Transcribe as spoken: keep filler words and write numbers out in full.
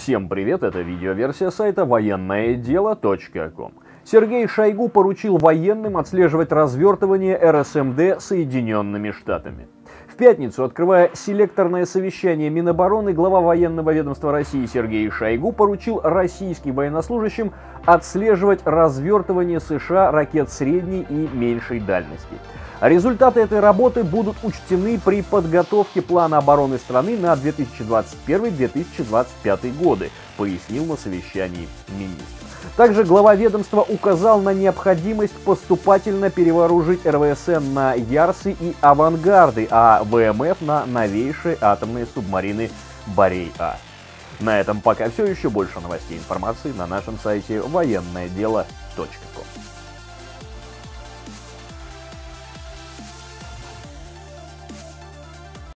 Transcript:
Всем привет, это видеоверсия сайта военное дело точка ком. Сергей Шойгу поручил военным отслеживать развертывание эр эс эм дэ Соединенными Штатами. В пятницу, открывая селекторное совещание Минобороны, глава военного ведомства России Сергей Шойгу поручил российским военнослужащим отслеживать развертывание США ракет средней и меньшей дальности. Результаты этой работы будут учтены при подготовке плана обороны страны на две тысячи двадцать первый — две тысячи двадцать пятый годы, пояснил на совещании министр. Также глава ведомства указал на необходимость поступательно перевооружить эр вэ эс эн на Ярсы и Авангарды, а вэ эм эф на новейшие атомные субмарины Борей-А. На этом пока все. Еще больше новостей и информации на нашем сайте военное дело точка ком.